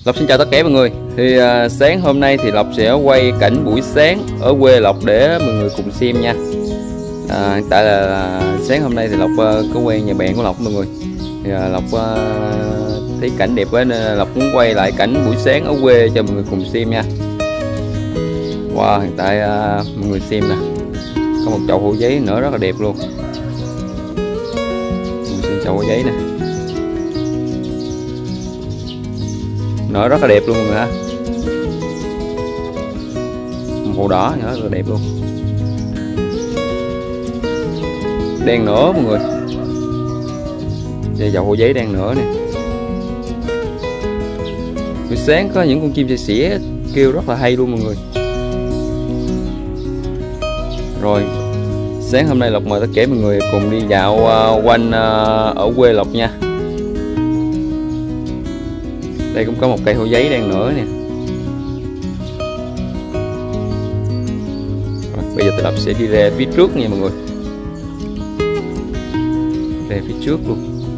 Lộc xin chào tất cả mọi người. Thì sáng hôm nay thì Lộc sẽ quay cảnh buổi sáng ở quê Lộc để mọi người cùng xem nha. Hiện tại là sáng hôm nay thì Lộc có quen nhà bạn của Lộc mọi người. Thì Lộc thấy cảnh đẹp quá nên Lộc muốn quay lại cảnh buổi sáng ở quê cho mọi người cùng xem nha. Wow, hiện tại mọi người xem nè, có một chậu hổ giấy nở rất là đẹp luôn. Mọi người xem chậu hổ giấy nè, nở rất là đẹp luôn mọi người ha. Màu đỏ thì rất là đẹp luôn, đang nở mọi người. Đây chậu hổ giấy đang nở nè. Buổi sáng có những con chim sẻ sẻ kêu rất là hay luôn mọi người. Rồi sáng hôm nay Lộc mời tất cả mọi người cùng đi dạo quanh ở quê Lộc nha. Đây cũng có một cây hổ giấy đang nở nè. Rồi, bây giờ Lộc sẽ đi ra phía trước nha mọi người. Ra phía trước luôn.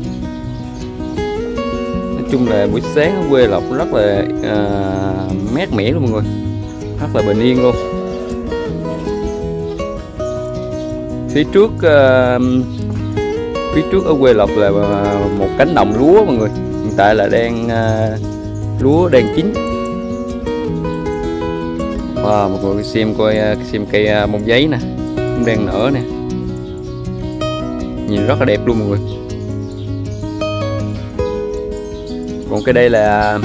Nói chung là buổi sáng ở quê Lộc rất là mát mẻ luôn mọi người, rất là bình yên luôn. Phía trước ở quê Lộc là một cánh đồng lúa mọi người. Hiện tại là đang lúa đang chín. Wow, mọi người xem coi, xem cây bông giấy nè, cũng đang nở nè, nhìn rất là đẹp luôn mọi người. Còn cái đây là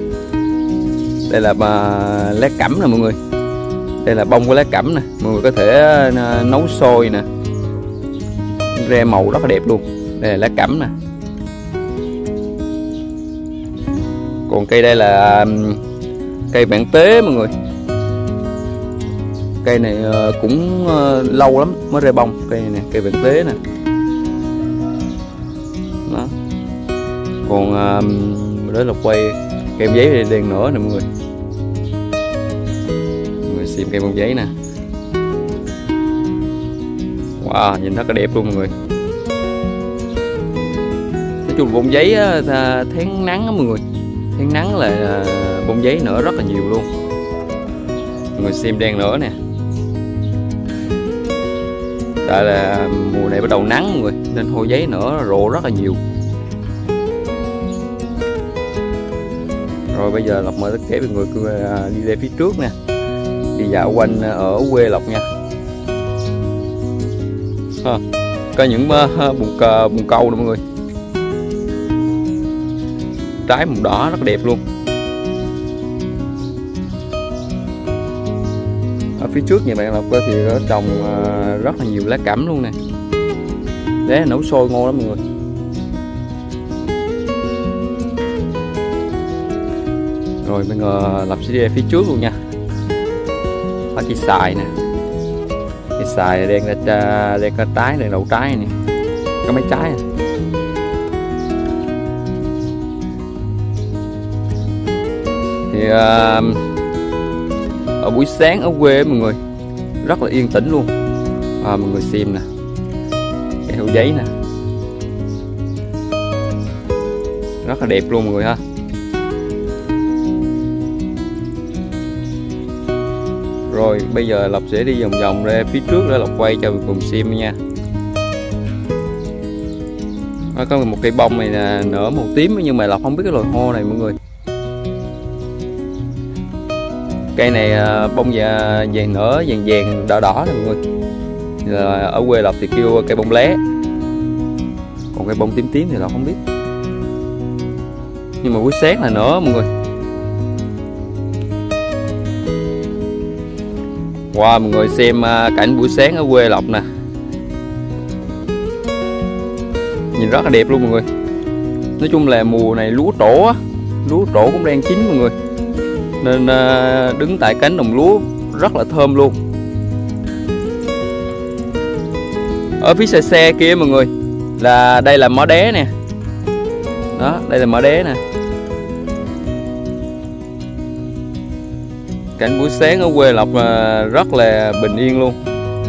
lá cẩm nè mọi người. Đây là bông của lá cẩm nè, mọi người có thể nấu sôi nè, ra màu rất là đẹp luôn. Đây là lá cẩm nè. Còn cây đây là cây bạn tế mọi người. Cây này cũng lâu lắm mới ra bông. Cây này nè, cây bạn tế nè. Đó. Còn đó là quay cây bông giấy đang nở nè mọi người. Mọi người xem cây bông giấy nè. Wow, nhìn rất là đẹp luôn mọi người. Nói chung bông giấy tháng nắng á mọi người. Tháng nắng là bông giấy nở rất là nhiều luôn. Mọi người xem đang nở nè. Tại là mùa này bắt đầu nắng mọi người, nên hổ giấy nở rộ rất là nhiều. Rồi bây giờ Lộc mời tất cả mọi người đi lên phía trước nè, đi dạo quanh ở quê Lộc nha. Có những bùn câu nè mọi người, trái màu đỏ rất đẹp luôn. Ở phía trước nhà bạn Lộc thì có trồng rất là nhiều lá cẩm luôn nè. Để nấu sôi ngon lắm mọi người. Rồi bây giờ Lộc sẽ đi ra phía trước luôn nha. Có cây xoài nè. Cây xoài đang có trái, đang đậu trái nè. Có mấy trái à. Thì ở buổi sáng ở quê mọi người rất là yên tĩnh luôn. Mọi người xem nè, cây hổ giấy nè, rất là đẹp luôn mọi người ha. Rồi bây giờ Lộc sẽ đi vòng vòng ra phía trước để Lộc quay cho mọi người cùng xem nha. Có một cây bông này là nở màu tím nhưng mà Lộc không biết cái loài hoa này mọi người. Cây này bông vàng nở vàng đỏ đỏ này mọi người. Ở quê Lộc thì kêu cây bông lé. Còn cây bông tím tím thì Lộc không biết. Nhưng mà buổi sáng là nở mọi người. Wow, mọi người xem cảnh buổi sáng ở quê Lộc nè. Nhìn rất là đẹp luôn mọi người. Nói chung là mùa này lúa trổ á, lúa trổ cũng đang chín mọi người. Nên đứng tại cánh đồng lúa rất là thơm luôn. Ở phía xa xa kia mọi người là đây là mỏ đé nè. Đó, đây là mỏ đé nè. Cảnh buổi sáng ở quê Lộc rất là bình yên luôn.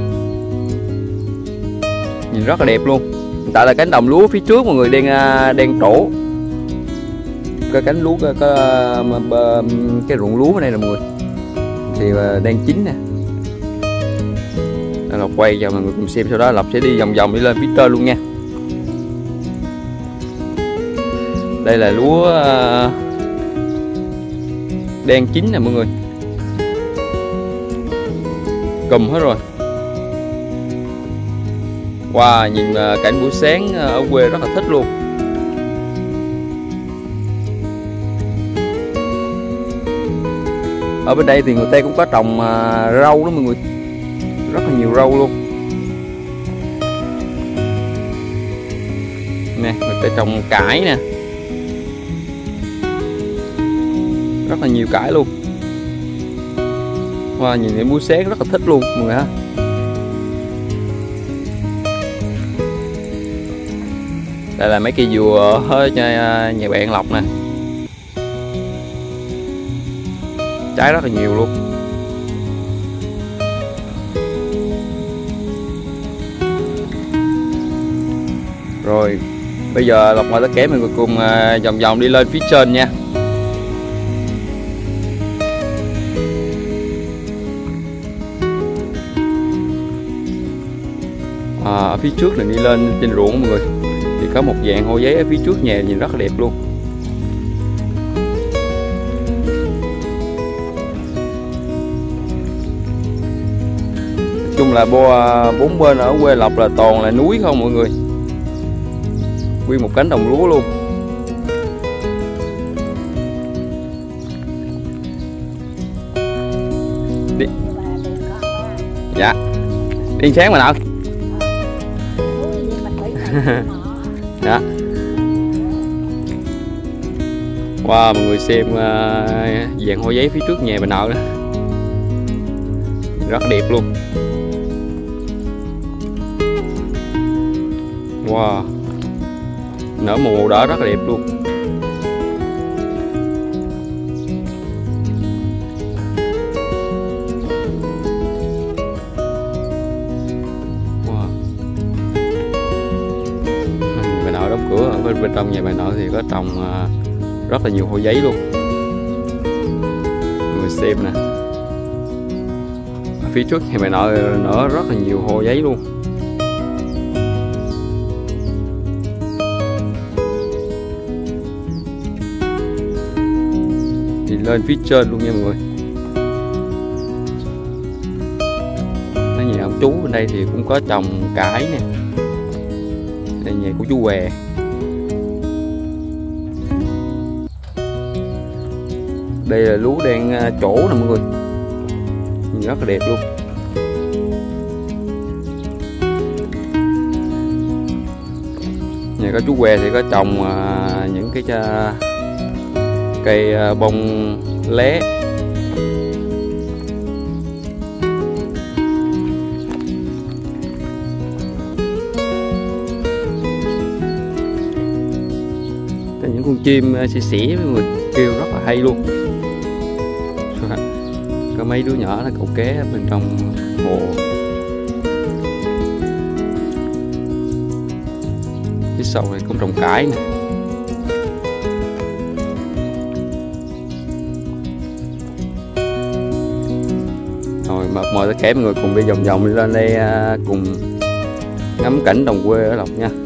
Nhìn rất là đẹp luôn. Tại là cánh đồng lúa phía trước mọi người đang trổ. cái cánh lúa cái ruộng lúa ở đây nè mọi người, thì đang chín nè. Lộc quay cho mọi người cùng xem, sau đó Lộc sẽ đi vòng vòng đi lên phía trên luôn nha. Đây là lúa đang chín nè mọi người, cùm hết rồi. Wow, nhìn cảnh buổi sáng ở quê rất là thích luôn. Ở bên đây thì người ta cũng có trồng rau đó mọi người, rất là nhiều rau luôn nè. Người ta trồng cải nè, rất là nhiều cải luôn. Wow, nhìn cái buổi sáng rất là thích luôn mọi người ha. Đây là mấy cây dừa ở nhà bạn Lộc nè, trái rất là nhiều luôn. Rồi bây giờ Lộc mời tất cả mọi người cùng vòng vòng đi lên phía trên nha. Ở phía trước là đi lên trên ruộng mọi người, thì có một dàn hồ giấy ở phía trước nhà nhìn rất là đẹp luôn. Nói chung là bốn bên ở quê Lộc là toàn là núi không mọi người, nguyên một cánh đồng lúa luôn. Đi. Dạ đi sáng mà nào. Dạ. Wow, mọi người xem dàn hoa giấy phía trước nhà bà nội đó, rất đẹp luôn. Wow, nở màu đỏ rất là đẹp luôn. Cửa ở bên trong nhà bà nội thì có trồng rất là nhiều hoa giấy luôn, mọi người xem nè. Ở phía trước nhà bà nội nở rất là nhiều hoa giấy luôn. Thì lên phía trên luôn nha mọi người. Ở nhà ông chú bên đây thì cũng có trồng cải nè. Đây nhà của chú Què. Đây là lúa đang trổ nè mọi người, nhìn rất là đẹp luôn. Nhà có chú Què thì có trồng những cái cây bông lé. Có những con chim xỉ xỉ mọi người, kêu rất là hay luôn. Có mấy đứa nhỏ nó cậu ké bên trong hồ. Phía sau này cũng trồng cải nè. Rồi mời tất cả mọi người cùng đi vòng vòng đi lên đây cùng ngắm cảnh đồng quê ở Lộc nha.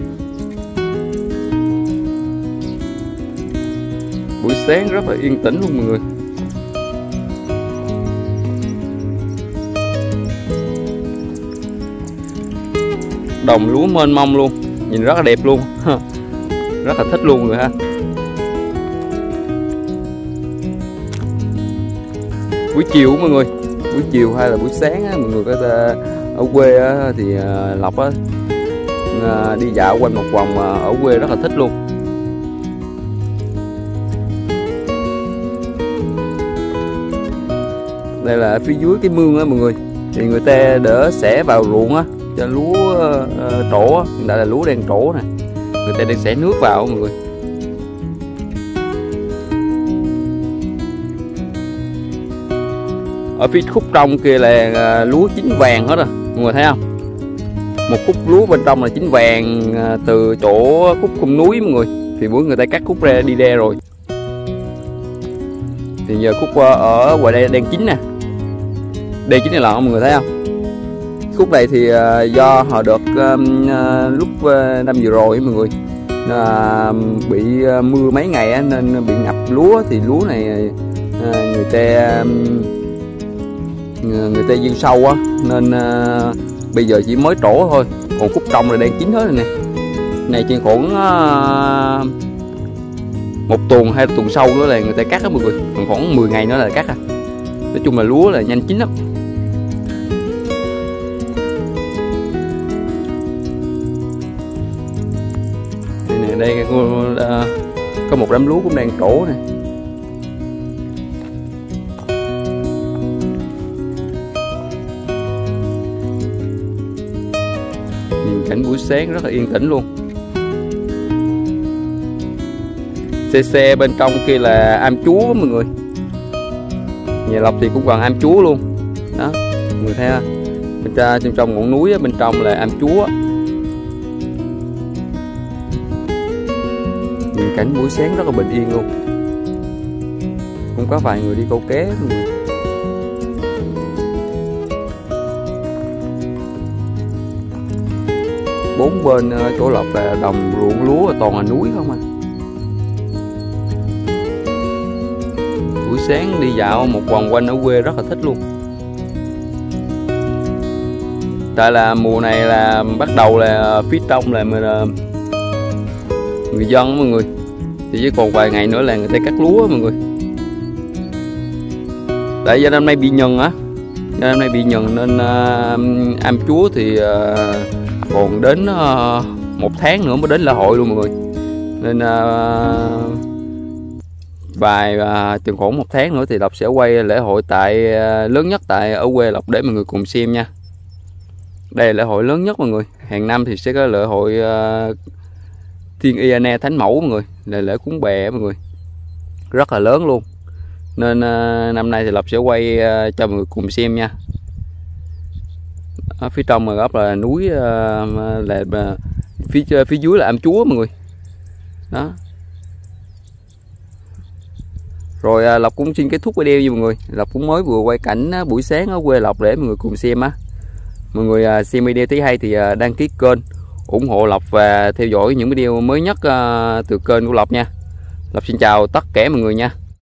Buổi sáng rất là yên tĩnh luôn mọi người. Đồng lúa mênh mông luôn, nhìn rất là đẹp luôn. Rất là thích luôn mọi người ha. Buổi chiều mọi người, buổi chiều hay là buổi sáng á, mọi người có ở quê á, thì Lộc á, đi dạo quanh một vòng ở quê rất là thích luôn. Đây là phía dưới cái mương á mọi người, thì người ta đỡ xẻ vào ruộng á cho lúa trổ á. Hiện tại là lúa đang trổ nè, người ta đang xẻ nước vào mọi người. Ở phía khúc trong kia là lúa chín vàng hết rồi, mọi người thấy không? Một khúc lúa bên trong là chín vàng từ chỗ khúc cung núi mọi người, thì mỗi người ta cắt khúc ra đi ra rồi. Thì giờ khúc ở ngoài đây đang chín nè, đây chín này là mọi người thấy không? Khúc này thì do họ được lúc năm vừa rồi mọi người bị mưa mấy ngày nên bị ngập lúa, thì lúa này người ta gieo sâu á, nên bây giờ chỉ mới trổ thôi, còn khúc trong là đang chín hết rồi nè. Này chỉ khoảng 1 tuần 2 tuần sau nữa là người ta cắt á mọi người, còn khoảng 10 ngày nữa là cắt à. Nói chung là lúa là nhanh chín lắm. Đây nè, đây có một đám lúa cũng đang trổ nè. Nhìn cảnh buổi sáng rất là yên tĩnh luôn. Xe bên trong kia là am chúa mọi người. Nhà Lộc thì cũng còn am chúa luôn. Đó, mọi người thấy không? Bên trong ngọn núi bên trong là am chúa. Nhìn cảnh buổi sáng rất là bình yên luôn. Cũng có vài người đi câu cá mọi người. Bốn bên chỗ Lộc là đồng ruộng lúa, toàn là núi không à. Buổi sáng đi dạo một vòng quanh ở quê rất là thích luôn. Tại là mùa này là bắt đầu là phía trong là người dân mọi người, thì chỉ còn vài ngày nữa là người ta cắt lúa mọi người. Tại do năm nay bị nhần á, năm nay bị nhần nên am chúa thì còn đến 1 tháng nữa mới đến lễ hội luôn mọi người. Nên chừng khoảng 1 tháng nữa thì Lộc sẽ quay lễ hội lớn nhất tại ở quê Lộc để mọi người cùng xem nha. Đây là lễ hội lớn nhất mọi người. Hàng năm thì sẽ có lễ hội Thiên Y Ane Thánh Mẫu mọi người, là lễ cúng bè mọi người, rất là lớn luôn. Nên năm nay thì Lộc sẽ quay cho mọi người cùng xem nha. Ở phía trong mà góc là núi, là phía dưới là am chúa mọi người. Đó. Rồi Lộc cũng xin kết thúc video nha mọi người. Lộc cũng mới vừa quay cảnh buổi sáng ở quê Lộc để mọi người cùng xem á. Mọi người xem video thấy hay thì đăng ký kênh, ủng hộ Lộc và theo dõi những video mới nhất từ kênh của Lộc nha. Lộc xin chào tất cả mọi người nha.